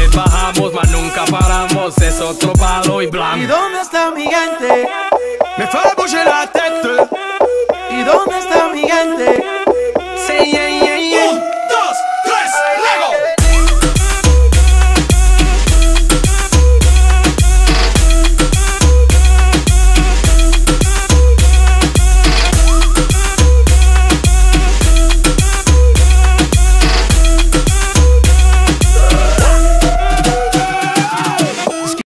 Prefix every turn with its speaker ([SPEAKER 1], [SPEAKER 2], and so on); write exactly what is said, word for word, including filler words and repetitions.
[SPEAKER 1] veces bajamos, mas nunca paramos. Es otro palo y blanc.
[SPEAKER 2] ¿Y dónde está mi gente? Me fait bouger la tête.